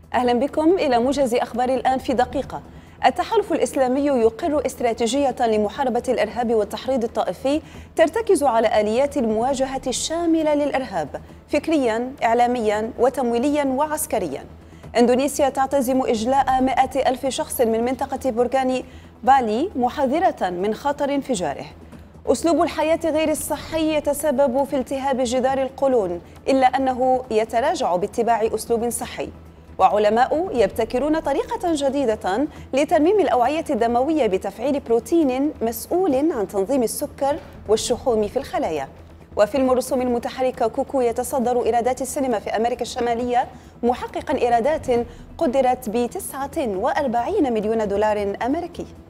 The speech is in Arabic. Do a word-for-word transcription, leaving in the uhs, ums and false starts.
أهلا بكم إلى موجز أخبار الآن في دقيقة. التحالف الإسلامي يقر استراتيجية لمحاربة الإرهاب والتحريض الطائفي ترتكز على آليات المواجهة الشاملة للإرهاب فكريا، إعلاميا وتمويليا وعسكريا. إندونيسيا تعتزم إجلاء مئة ألف شخص من منطقة بركان بالي محذرة من خطر انفجاره. أسلوب الحياة غير الصحي يتسبب في التهاب جدار القولون، إلا أنه يتراجع باتباع أسلوب صحي. وعلماء يبتكرون طريقة جديدة لترميم الأوعية الدموية بتفعيل بروتين مسؤول عن تنظيم السكر والشحوم في الخلايا. وفيلم الرسوم المتحركة كوكو يتصدر إيرادات السينما في أمريكا الشمالية، محققا إيرادات قدرت ب تسعة وأربعين مليون دولار أمريكي.